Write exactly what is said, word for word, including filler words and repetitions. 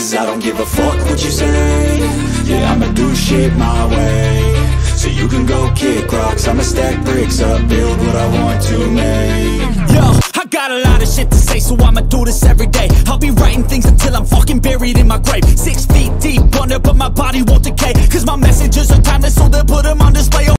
'cause I don't give a fuck what you say. Yeah, I'ma do shit my way. So you can go kick rocks, I'ma stack bricks up, build what I want to make. Yo, I got a lot of shit to say, so I'ma do this every day. I'll be writing things until I'm fucking buried in my grave. Six feet deep under, but my body won't decay, 'cause my messages are timeless, so they'll put them on display.